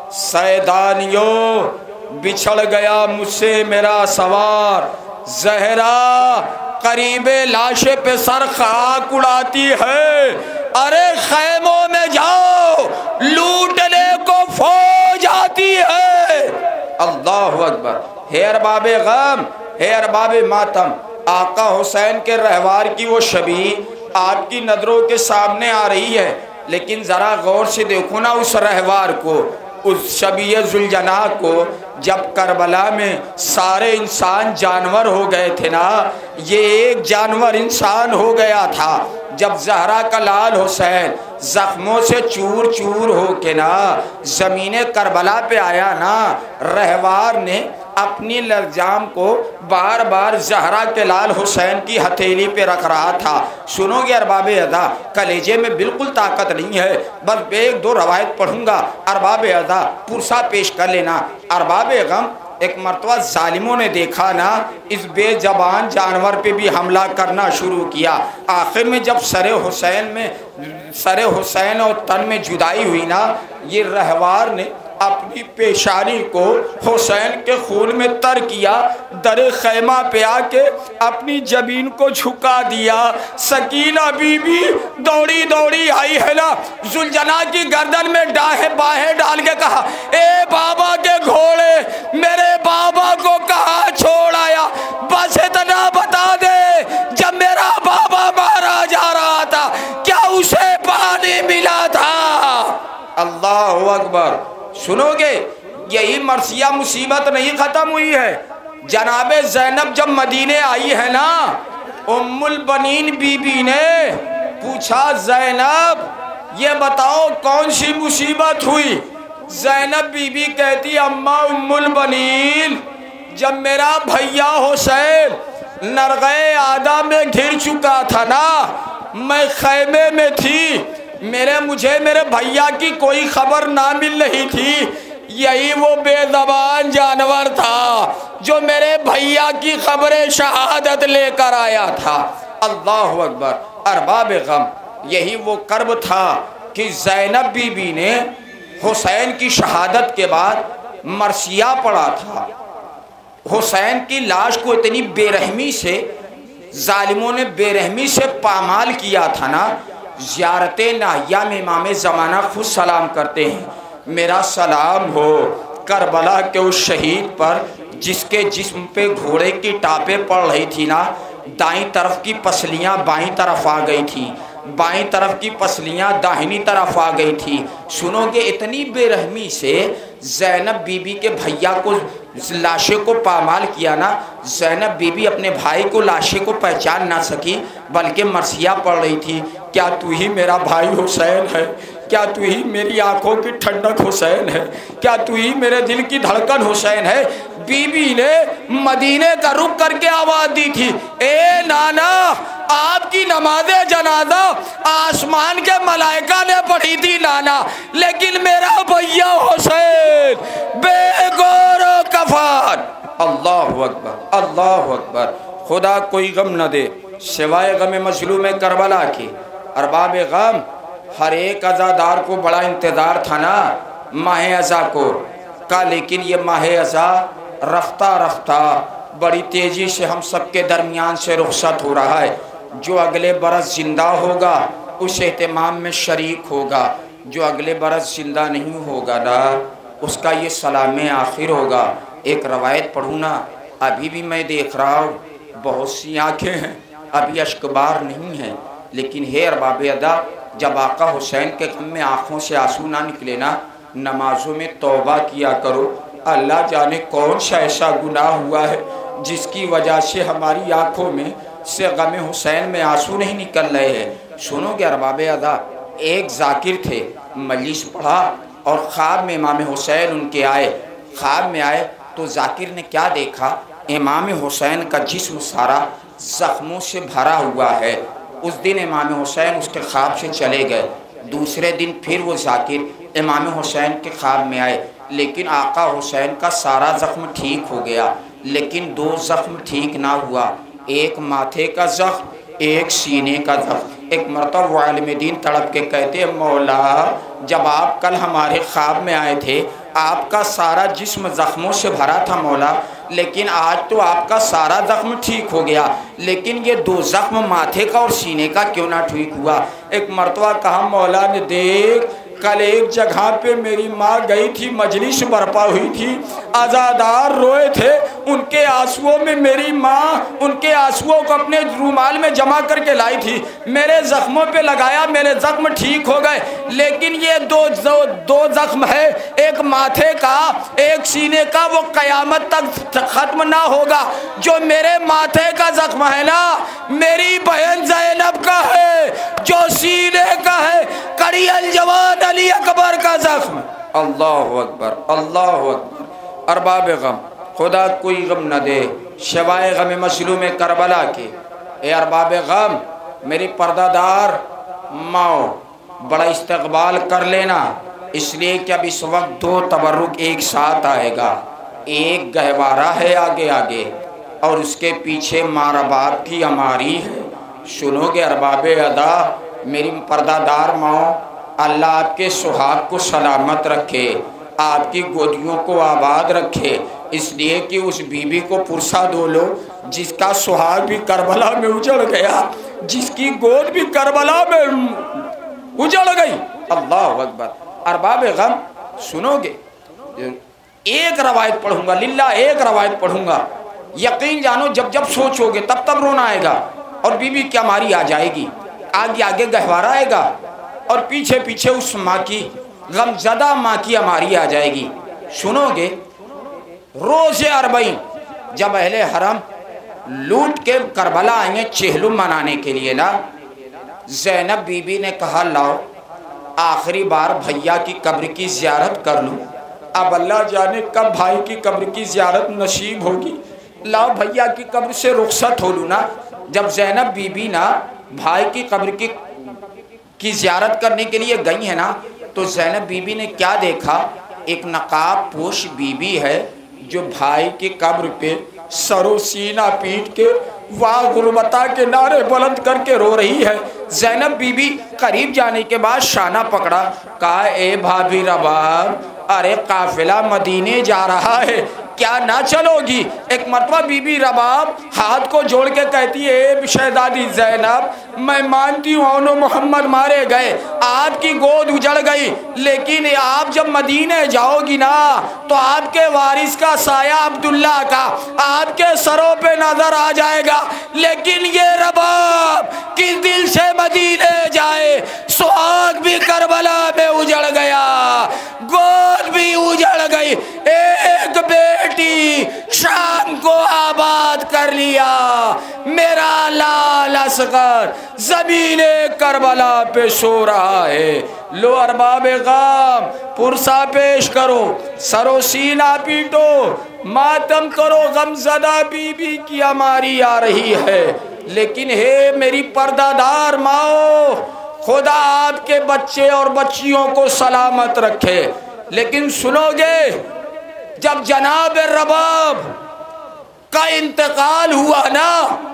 سیدانیوں بچھڑ گیا مجھ سے میرا سوار، زہرا قریب لاش پہ سر خاک اڑاتی ہے، ارے خیموں میں جاؤ لوٹنے کو فوج آتی ہے۔ اللہ اکبر۔ ہے ارباب غم، ہے ارباب ماتم، آقا حسین کے رہوار کی وہ شبیہ آپ کی نظروں کے سامنے آ رہی ہے، لیکن ذرا غور سے دیکھو نا اس رہوار کو، اس شبیہ ذوالجنا کو، جب کربلا میں سارے انسان جانور ہو گئے تھے نا، یہ ایک جانور انسان ہو گیا تھا۔ جب زہرا کا لال حسین زخموں سے چور چور ہو کے نا زمین کربلا پہ آیا نا، رہوار نے اپنی لرزام کو بار بار زہرا کے لال حسین کی ہتھیلی پہ رکھ رہا تھا۔ سنو گے ارباب ادا، کلیجے میں بالکل طاقت نہیں ہے، بس ایک دو روایت پڑھوں گا، ارباب ادا پرسا پیش کر لینا۔ ارباب غم، ایک مرتبہ ظالموں نے دیکھا نا اس بے زبان جانور پہ بھی حملہ کرنا شروع کیا، آخر میں جب سر حسین میں سر حسین اور تن میں جدائی ہوئی نا، یہ رہوار نے اپنی پیشانی کو حسین کے خون میں تر کیا، در خیمہ پہ آ کے اپنی جبین کو جھکا دیا۔ سکینہ بی بی دوڑی دوڑی آئی ہے نا، ذوالجنا کی گردن میں ڈاہیں باہیں ڈال کے کہا، اے بابا کے گھوڑے میرے بابا کو کہاں چھوڑ آیا؟ بس اتنا بتا دے، جب میرا بابا مارا جا رہا تھا کیا اسے پانی ملا تھا؟ اللہ اکبر۔ سنو گے، یہی مرثیہ مصیبت نہیں ختم ہوئی ہے، جناب زینب جب مدینے آئی ہے نا، ام البنین بی بی نے پوچھا، زینب یہ بتاؤ کون سی مصیبت ہوئی؟ زینب بی بی کہتی، اماں ام البنین جب میرا بھیا حسین نرغے آدھا میں گھر چکا تھا نا، میں خیمے میں تھی، میرے مجھے میرے بھیا کی کوئی خبر نہ مل رہی تھی، یہی وہ بے زبان جانور تھا جو میرے بھیا کی خبر شہادت لے کر آیا تھا۔ اللہ اکبر۔ ارباب غم، یہی وہ کرب تھا کہ زینب بی بی نے حسین کی شہادت کے بعد مرثیہ پڑھا تھا۔ حسین کی لاش کو اتنی بے رحمی سے ظالموں نے بے رحمی سے پامال کیا تھا نا، زیارت ناحیہ میں امام زمانہ خود سلام کرتے ہیں، میرا سلام ہو کربلا کے اس شہید پر جس کے جسم پہ گھوڑے کی ٹاپیں پڑ رہی تھی نا، دائیں طرف کی پسلیاں بائیں طرف آ گئی تھی، بائیں طرف کی پسلیاں داہنی طرف آ گئی تھی۔ سنو گے اتنی بے رحمی سے زینب بی بی کے بھیا کو لاشے کو پامال کیا نا، زینب بی بی اپنے بھائی کو لاشے کو پہچان نہ سکی بلکہ مرثیہ پڑھ رہی تھی، کیا تو ہی میرا بھائی حسین ہے؟ کیا تو ہی میری آنکھوں کی ٹھنڈک حسین ہے؟ کیا تو ہی میرے دل کی دھڑکن حسین ہے؟ بی بی نے مدینے کا رخ کر کے آواز دی تھی، اے نانا، آپ کی نماز جنازہ آسمان کے ملائکہ نے پڑھی تھی نانا، لیکن میرا بھیا حسین بے گور و کفن۔ اللہ اکبر، اللہ اکبر۔ خدا کوئی غم نہ دے سوائے غم مظلوم کربلا کی۔ ارباب غم، ہر ایک عزادار کو بڑا انتظار تھا نا ماہ عزا کو کا، لیکن یہ ماہ عزا رفتہ رفتہ بڑی تیزی سے ہم سب کے درمیان سے رخصت ہو رہا ہے۔ جو اگلے برس زندہ ہوگا اس اہتمام میں شریک ہوگا، جو اگلے برس زندہ نہیں ہوگا نا اس کا یہ سلام آخر ہوگا۔ ایک روایت پڑھوں نا، ابھی بھی میں دیکھ رہا ہوں بہت سی آنکھیں ہیں، ابھی اشک بار نہیں ہیں، لیکن ہے ارباب ادا، جب آقا حسین کے غم میں آنکھوں سے آنسو نہ نکلے نا، نمازوں میں توبہ کیا کرو۔ اللہ جانے کون سا ایسا گناہ ہوا ہے جس کی وجہ سے ہماری آنکھوں میں سے غم حسین میں آنسو نہیں نکل رہے ہیں۔ سنو گے ارباب ادا، ایک ذاکر تھے، مجلس پڑھا اور خواب میں امام حسین ان کے آئے، خواب میں آئے تو ذاکر نے کیا دیکھا؟ امام حسین کا جسم سارا زخموں سے بھرا ہوا ہے۔ اس دن امام حسین اس کے خواب سے چلے گئے، دوسرے دن پھر وہ ذاکر امام حسین کے خواب میں آئے، لیکن آقا حسین کا سارا زخم ٹھیک ہو گیا، لیکن دو زخم ٹھیک نہ ہوا، ایک ماتھے کا زخم، ایک سینے کا زخم۔ ایک مرتبہ وہ عالم دین تڑپ کے کہتے ہیں، مولا جب آپ کل ہمارے خواب میں آئے تھے آپ کا سارا جسم زخموں سے بھرا تھا مولا، لیکن آج تو آپ کا سارا زخم ٹھیک ہو گیا، لیکن یہ دو زخم ماتھے کا اور سینے کا کیوں نہ ٹھیک ہوا؟ ایک مرتبہ کہا، مولا نے دیکھ کل ایک جگہ پہ میری ماں گئی تھی، مجلس برپا ہوئی تھی، عزادار روئے تھے، ان کے آنسوؤں میں میری ماں ان کے آنسوؤں کو اپنے رومال میں جمع کر کے لائی تھی، میرے زخموں پہ لگایا، میرے زخم ٹھیک ہو گئے، لیکن یہ دو دو زخم ہے، ایک ماتھے کا ایک سینے کا، وہ قیامت تک ختم نہ ہوگا۔ جو میرے ماتھے کا زخم ہے نا میری بہن زینب کا ہے، جو سینے کا ہے کڑی الجوان علی اکبر کا زخم۔ اللہ اکبر، اللہ اکبر۔ ارباب غم، خدا کوئی غم نہ دے سوائے غم مظلوم کربلا کے۔ اے ارباب غم، میری پردہ دار ماؤ، بڑا استقبال کر لینا، اس لیے کہ اب اس وقت دو تبرک ایک ساتھ آئے گا، ایک گہوارہ ہے آگے آگے اور اس کے پیچھے ماں باپ کی اماری ہے۔ سنو گے ارباب ادا، میری پردہ دار ماؤ، اللہ آپ کے سہاگ کو سلامت رکھے، آپ کی گودیوں کو آباد رکھے، اس لیے کہ اس بی بی کو پرسہ دو لو جس کا سہاگ بھی کربلا میں اجڑ گیا، جس کی گود بھی کربلا میں اجڑ گئی۔ اللہ اکبر۔ ارباب غم سنو گے، ایک روایت پڑھوں گا، للہ ایک روایت پڑھوں گا، یقین جانو جب جب سوچو گے تب تب رونا آئے گا، اور بی بی کی ہماری آ جائے گی، آگے آگے گہوارہ آئے گا اور پیچھے پیچھے اس ماں کی غم زدہ ماں کی ہماری آ جائے گی۔ سنو گے، روز اربعین جب اہل حرم لوٹ کے کربلا آئیں گے چہلم منانے کے لیے نا، زینب بی بی نے کہا لاؤ آخری بار بھیا کی قبر کی زیارت کر لوں۔ اب اللہ جانے کب بھائی کی قبر کی زیارت نصیب ہوگی۔ لاؤ بھیا کی قبر سے رخصت ہو لوں نا۔ جب زینب بی بی نا بھائی کی قبر کی کی زیارت کرنے کے لیے گئی ہے نا، تو زینب بی بی نے کیا دیکھا؟ ایک نقاب پوش بی بی ہے جو بھائی کی قبر پہ سر و سینہ پیٹ کے واہ غربتا کے نعرے بلند کر کے رو رہی ہے۔ زینب بی بی قریب جانے کے بعد شانہ پکڑا، کہا اے بھابی رباب، ارے قافلہ مدینے جا رہا ہے، کیا نہ چلو گی؟ ایک مرتبہ بی بی رباب ہاتھ کو جوڑ کے کہتی ہے اے شہزادی زینب، میں مانتی ہوں اونو محمد مارے گئے، آپ کی گود اجڑ گئی، لیکن آپ جب مدینے جاؤ گی نا تو آپ کے وارث کا سایہ عبداللہ کا آپ کے سروں پہ نظر آ جائے گا۔ لیکن یہ رباب کس دل سے مدینے جائے؟ سہاگ بھی کربلا میں اجڑ گیا، گود بھی اجڑ گئی، ایک بیٹی شام کو آباد کر لیا، میرا لال اصغر زمین کربلا پہ سو رہا ہے۔ لو ارباب غم پرسا پیش کرو، سر و سینہ پیٹو، ماتم کرو، غم زدہ بی بی کی ہماری آ رہی ہے۔ لیکن ہے میری پردہ دار ماؤ، خدا آپ کے بچے اور بچیوں کو سلامت رکھے۔ لیکن سنو گے، جب جناب رباب کا انتقال ہوا نا،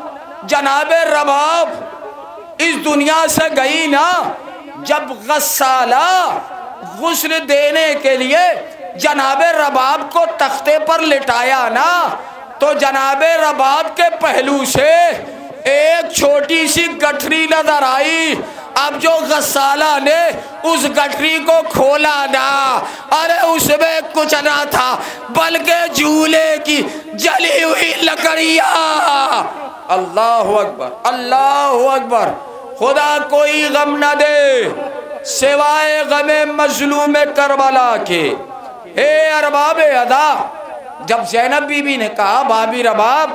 جناب رباب اس دنیا سے گئی نا، جب غسالہ غسل دینے کے لیے جناب رباب کو تختے پر لٹایا نا، تو جناب رباب کے پہلو سے ایک چھوٹی سی گٹھری نظر آئی۔ اب جو غسالہ نے اس گٹھری کو کھولا نا، ارے اس میں کچھ نہ تھا بلکہ جھولے کی جلی ہوئی لکڑیاں۔ اللہ اکبر، اللہ اکبر۔ خدا کوئی غم نہ دے سوائے غم مظلوم کربلا کے۔ اے ارباب ادا، جب زینب بی بی نے کہا بھابی رباب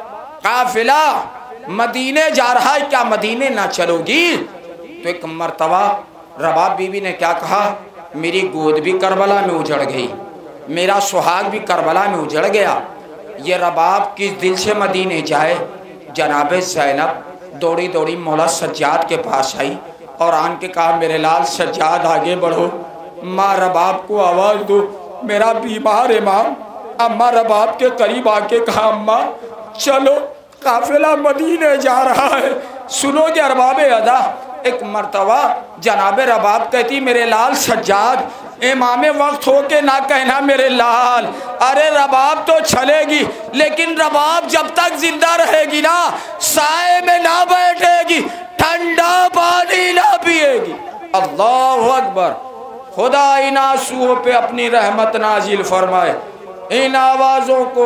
قافلہ مدینے جا رہا ہے، کیا مدینے نہ چلو گی؟ تو ایک مرتبہ رباب بی بی نے کیا کہا؟ میری گود بھی کربلا میں اجڑ گئی، میرا سہاگ بھی کربلا میں اجڑ گیا، یہ رباب کس دل سے مدینے جائے؟ جناب زینب دوڑی دوڑی مولا سجاد کے پاس آئی اور آن کے کہا میرے لال سجاد آگے بڑھو، ماں رباب کو آواز دو، میرا بیمار امام۔ اماں رباب کے قریب آ کے کہا اماں چلو قافلہ مدینے جا رہا ہے۔ سنو گے ارباب ادا، ایک مرتبہ جناب رباب کہتی میرے لال سجاد، امام وقت ہو کے نہ کہنا میرے لال، ارے رباب تو چلے گی لیکن رباب جب تک زندہ رہے گی نا سائے میں نہ بیٹھے گی، ٹھنڈا پانی نہ پیے گی۔ اللہ اکبر۔ خدا ان آنسوؤں پہ اپنی رحمت نازل فرمائے، ان آوازوں کو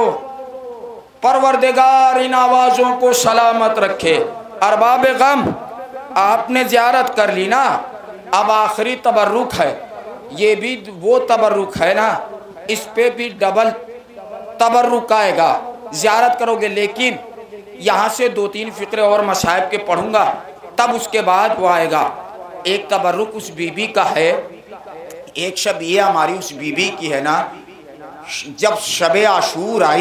پروردگار ان آوازوں کو سلامت رکھے۔ ارباب غم آپ نے زیارت کر لی نا، اب آخری تبرک ہے، یہ بھی وہ تبرک ہے نا، اس پہ بھی ڈبل تبرک آئے گا، زیارت کرو گے۔ لیکن یہاں سے دو تین فقرے اور مصائب کے پڑھوں گا، تب اس کے بعد وہ آئے گا۔ ایک تبرک اس بی بی کا ہے، ایک شب یہ ہماری اس بی بی کی ہے نا، جب شب عاشور آئی،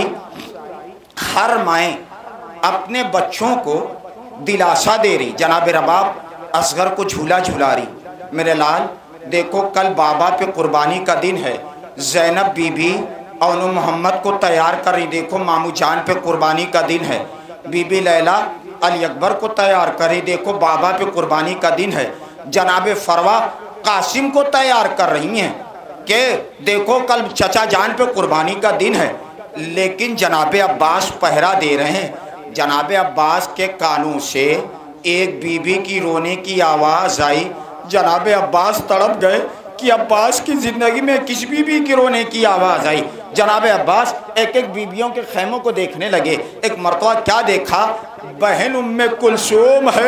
ہر مائیں اپنے بچوں کو دلاسا دے رہی، جناب رباب اصغر کو جھولا جھولا رہی، میرے لال دیکھو کل بابا پہ قربانی کا دن ہے، زینب بی بی اونو محمد کو تیار کر رہی، دیکھو مامو جان پہ قربانی کا دن ہے، بی بی لیلہ علی اکبر کو تیار کر رہی، دیکھو بابا پہ قربانی کا دن ہے، جناب فروا قاسم کو تیار کر رہی ہیں کہ دیکھو کل چچا جان پہ قربانی کا دن ہے۔ لیکن جناب عباس پہرا دے رہے ہیں، جناب عباس کے کانوں سے ایک بی بی کی رونے کی آواز آئی، جناب عباس تڑپ گئے کہ عباس کی زندگی میں کس بی بی کی رونے کی آواز آئی۔ جناب عباس ایک ایک بیویوں کے خیموں کو دیکھنے لگے، ایک مرتبہ کیا دیکھا؟ بہن ام کلثوم ہے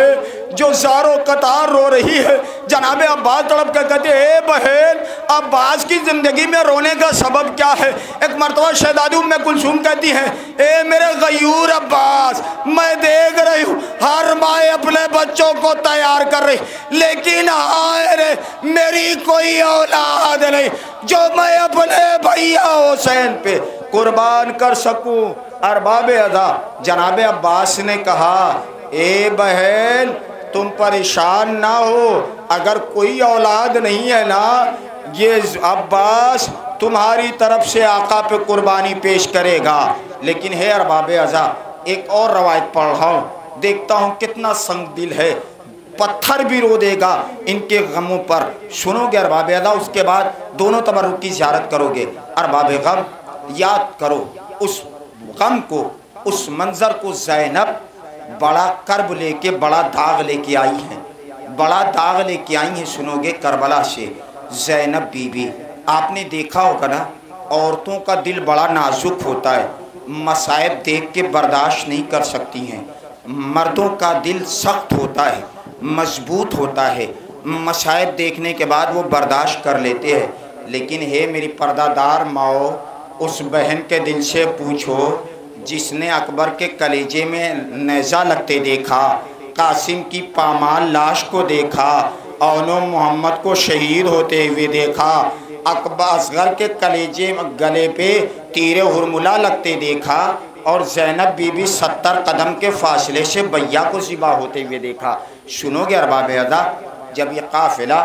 جو زاروں قطار رو رہی ہے۔ جناب عباس تڑپ کر کہتے ہیں اے بہن عباس کی زندگی میں رونے کا سبب کیا ہے؟ ایک مرتبہ شہزادی ام کلثوم کہتی ہیں اے میرے غیور عباس، میں دیکھ رہی ہوں ہر ماں اپنے بچوں کو تیار کر رہی، لیکن آئے رے میری کوئی اولاد نہیں جو میں اپنے بھیا حسین پہ قربان کر سکوں۔ ارباب ادا جناب عباس نے کہا اے بہن تم پریشان نہ ہو، اگر کوئی اولاد نہیں ہے نا یہ عباس تمہاری طرف سے آقا پہ قربانی پیش کرے گا۔ لیکن ہے ارباب ازا ایک اور روایت پڑھ رہا ہوں، دیکھتا ہوں کتنا سنگ دل ہے، پتھر بھی رو دے گا ان کے غموں پر۔ سنو گے ارباب ازا، اس کے بعد دونوں تبرک کی زیارت کرو گے۔ ارباب غم یاد کرو اس غم کو، اس منظر کو۔ زینب بڑا کرب لے کے، بڑا داغ لے کے آئی ہیں، بڑا داغ لے کے آئی ہیں۔ سنو گے کربلا سے زینب بی بی، آپ نے دیکھا ہوگا نا عورتوں کا دل بڑا نازک ہوتا ہے، مصائب دیکھ کے برداشت نہیں کر سکتی ہیں۔ مردوں کا دل سخت ہوتا ہے، مضبوط ہوتا ہے، مصائب دیکھنے کے بعد وہ برداشت کر لیتے ہیں۔ لیکن ہے میری پردہ دار ماؤ، اس بہن کے دل سے پوچھو جس نے اکبر کے کلیجے میں نیزہ لگتے دیکھا، قاسم کی پامال لاش کو دیکھا، اون و محمد کو شہید ہوتے ہوئے دیکھا، اکبر اصغر کے کلیجے گلے پہ تیر ہرملہ لگتے دیکھا، اور زینب بی بی ستر قدم کے فاصلے سے بیا کو ذبح ہوتے ہوئے دیکھا۔ سنو گے ارباب ادا، جب یہ قافلہ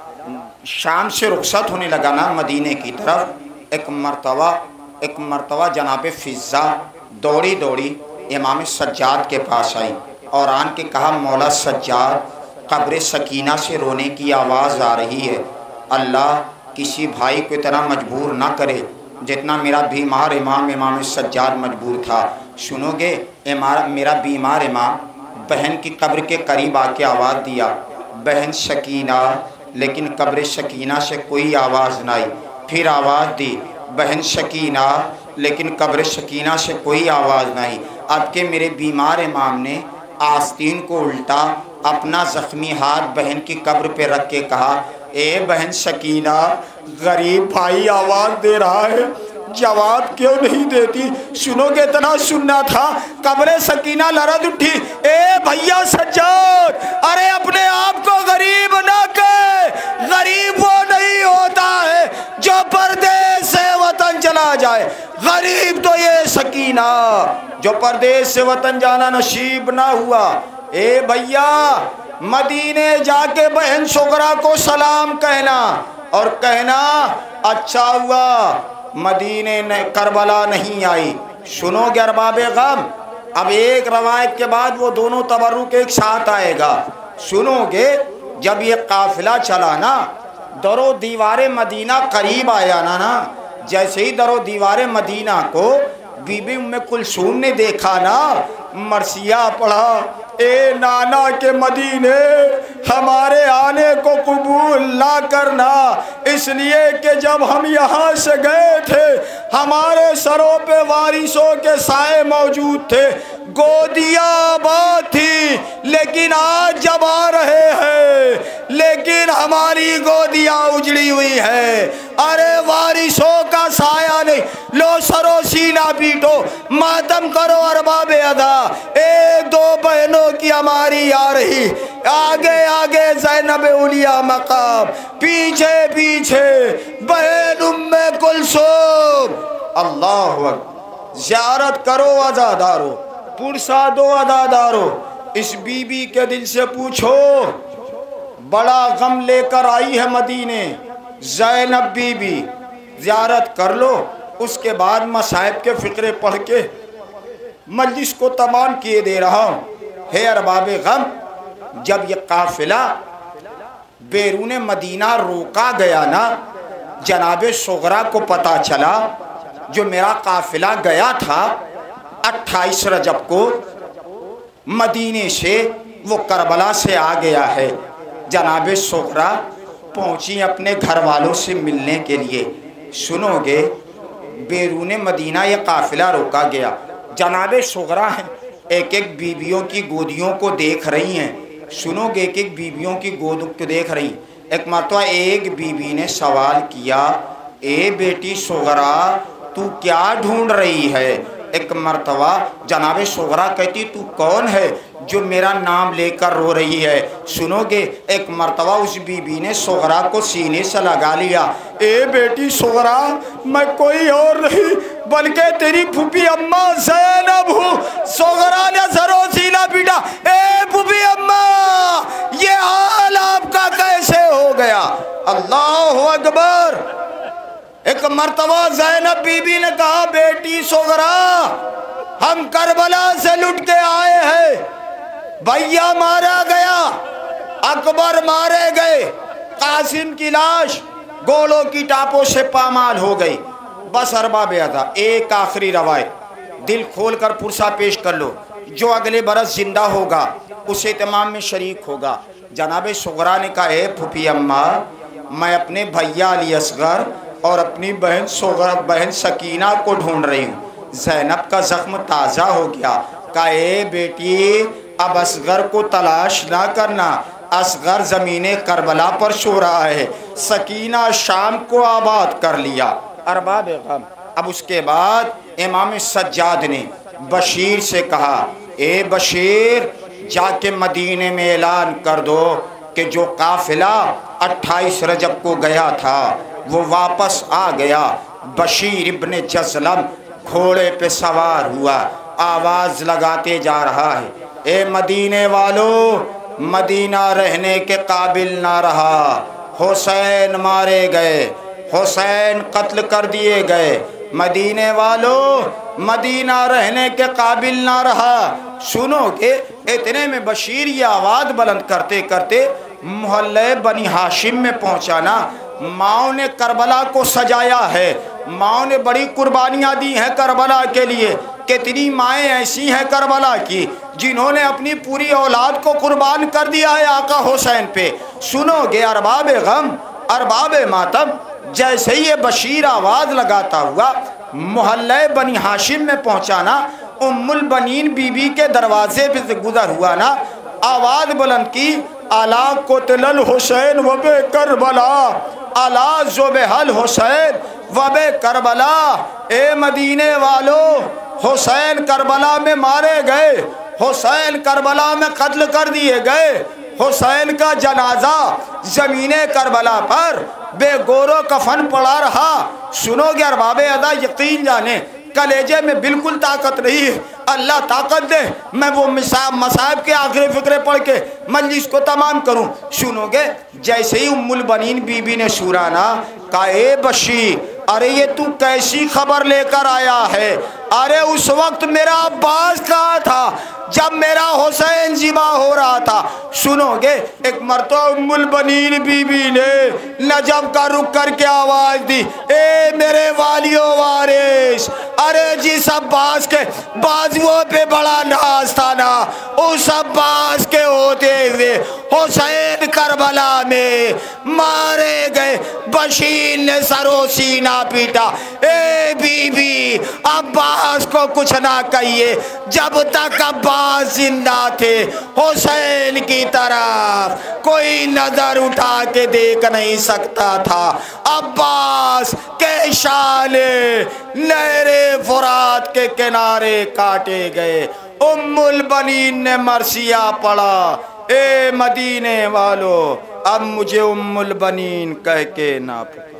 شام سے رخصت ہونے لگا نا مدینے کی طرف، ایک مرتبہ ایک مرتبہ جناب فضہ دوڑی دوڑی امام سجاد کے پاس آئی اور آن کے کہا مولا سجاد، قبر سکینہ سے رونے کی آواز آ رہی ہے، اللہ کسی بھائی کو اتنا مجبور نہ کرے جتنا میرا بیمار امام امام سجاد مجبور تھا۔ سنو گے میرا بیمار امام بہن کی قبر کے قریب آ کے آواز دیا، بہن سکینہ، لیکن قبر سکینہ سے کوئی آواز نہ آئی۔ پھر آواز دی، بہن سکینہ، لیکن قبر سکینہ سے کوئی آواز نہ آئی۔ اب کہ میرے بیمار امام نے آستین کو الٹا اپنا زخمی ہاتھ بہن کی قبر پہ رکھ کے کہا اے بہن سکینہ، غریب بھائی آواز دے رہا ہے، جواب کیوں نہیں دیتی؟ سنو گے اتنا سننا تھا۔ قبر سکینہ لرز اٹھی، اے بھیا سجاد، ارے اپنے آپ کو غریب نہ کہ، غریب وہ نہیں ہوتا ہے جو پردیس سے وطن چلا جائے، غریب تو یہ سکینہ جو پردیس سے وطن جانا نصیب نہ ہوا۔ اے بھیا مدینے جا کے بہن سغرا کو سلام کہنا اور کہنا اچھا ہوا مدینے نے کربلا نہیں آئی۔ سنو گے ارباب غم، اب ایک روایت کے بعد وہ دونوں تبرک ایک ساتھ آئے گا۔ سنو گے جب یہ قافلہ چلا نا، در و دیوار مدینہ قریب آیا نا نا جیسے ہی در و دیوار مدینہ کو بی بی ام کلثوم نے دیکھا نا، مرثیہ پڑھا، اے نانا کے مدینے ہمارے آنے کو قبول نہ کرنا، اس لیے کہ جب ہم یہاں سے گئے تھے ہمارے سروں پہ وارثوں کے سائے موجود تھے، گودیاں آباد تھی، لیکن آج جب آ رہے ہیں لیکن ہماری گودیاں اجڑی ہوئی ہے، ارے وارثوں کا سایہ نہیں، لو سرو سینہ پیٹو، ماتم کرو ارباب ادا، ایک دو بہنوں کی ہماری آ رہی، آگے آگے زینب اولیاء مقام، پیچھے پیچھے بہن ام کلثوم۔ اللہ اکبر، زیارت کرو عزادارو، پرسادو عزادارو، اس بی بی کے دل سے پوچھو، بڑا غم لے کر آئی ہے مدینے زینب بی بی، زیارت کر لو، اس کے بعد مصائب کے فقرے پڑھ کے مجلس کو تمام کیے دے رہا ہوں۔ ہے ارباب غم، جب یہ قافلہ بیرون مدینہ روکا گیا نا، جناب صغرا کو پتا چلا جو میرا قافلہ گیا تھا اٹھائیس رجب کو مدینے سے، وہ کربلا سے آ گیا ہے۔ جناب صغرا پہنچی اپنے گھر والوں سے ملنے کے لیے۔ سنو گے بیرون مدینہ یہ قافلہ روکا گیا، جناب صغرا ہیں ایک ایک بیویوں کی گودیوں کو دیکھ رہی ہیں، سنو گے کہ ایک بیویوں کی گود کو دیکھ رہی. ایک مرتبہ ایک بیوی نے سوال کیا اے بیٹی صغرا تو کیا ڈھونڈ رہی ہے؟ ایک مرتبہ جناب صغرا کہتی تو کون ہے جو میرا نام لے کر رو رہی ہے؟ سنو گے ایک مرتبہ اس بی بی نے صغرا کو سینے سے لگا لیا. اے بیٹی صغرا میں کوئی اور نہیں بلکہ تیری پھوپھی اماں زینب ہوں. صغرا نے سرو سینہ پیٹا. اے پھوپھی اماں یہ حال آپ کا کیسے ہو گیا؟ اللہ اکبر. ایک مرتبہ زینب بی بی نے کہا بیٹی صغرا ہم کربلا سے لٹ کے آئے ہیں. بھیا مارا گیا، اکبر مارے گئے، قاسم کی لاش گولوں کی ٹاپوں سے پامال ہو گئی. بس ارباب ادا ایک آخری روایت دل کھول کر پرسا پیش کر لو، جو اگلے برس زندہ ہوگا اس اہتمام میں شریک ہوگا. جناب صغرا نے کہا اے پھوپھی اماں میں اپنے بھیا علی اصغر اور اپنی بہن صغرا بہن سکینہ کو ڈھونڈ رہی ہوں. زینب کا زخم تازہ ہو گیا. کہا اے بیٹی اب اصغر کو تلاش نہ کرنا، اصغر زمین کربلا پر سو رہا ہے، سکینہ شام کو آباد کر لیا. ارباب غم. اب اس کے بعد امام سجاد نے بشیر سے کہا اے بشیر جا کے مدینے میں اعلان کر دو کہ جو قافلہ اٹھائیس رجب کو گیا تھا وہ واپس آ گیا. بشیر ابن جزلم گھوڑے پہ سوار ہوا، آواز لگاتے جا رہا ہے اے مدینے والو مدینہ رہنے کے قابل نہ رہا، حسین مارے گئے، حسین قتل کر دیے گئے، مدینے والو مدینہ رہنے کے قابل نہ رہا. سنو کہ اتنے میں بشیر یہ آواز بلند کرتے کرتے محلے بنی ہاشم میں پہنچانا. ماؤں نے کربلا کو سجایا ہے، ماؤں نے بڑی قربانیاں دی ہیں کربلا کے لیے. کتنی مائیں ایسی ہیں کربلا کی جنہوں نے اپنی پوری اولاد کو قربان کر دیا ہے آقا حسین پہ. سنو گے ارباب غم ارباب ماتم جیسے یہ بشیر آواز لگاتا ہوا محلے بنی ہاشم میں پہنچانا، ام البنین بی بی کے دروازے پہ سے گزر ہوا نا، آواز بلند کی الا قتل الحسین و بے کربلا، الا ذبح الحسین و بے کربلا. اے مدینے والو حسین کربلا میں مارے گئے، حسین کربلا میں قتل کر دیے گئے. حسین کا جنازہ زمین کربلا پر بے گور و کفن پڑا رہا. سنو گے ارباب ادا یقین جانے کلیجے میں بالکل طاقت نہیں ہے، اللہ طاقت دے میں وہ مصائب کے آخری فکرے پڑھ کے مجلس کو تمام کروں. سنو گے جیسے ہی ام البنین بی بی نے سورانا کہا اے بشیر ارے یہ تو کیسی خبر لے کر آیا ہے؟ ارے اس وقت میرا عباس کہاں تھا جب میرا حسین ذبح ہو رہا تھا. سنو گے ایک مرتبہ ام البنین بی بی نے نجف کا رخ کر کے آواز دی اے میرے والیو وارث، ارے جس عباس کے بازوؤں پہ بڑا ناز تھا نا، اس عباس کے ہوتے ہوئے حسین کربلا میں مارے گئے. بشیر نے سرو سینہ پیٹا. اے بی بی عباس کو کچھ نہ کہیے، جب تک عباس زندہ تھے حسین کی طرف کوئی نظر اٹھا کے دیکھ نہیں سکتا تھا. عباس کے شانے نہر فرات کے کنارے کاٹے گئے. ام البنین نے مرثیہ پڑھا اے مدینے والو اب مجھے ام البنین کہہ کے نہ پکارو.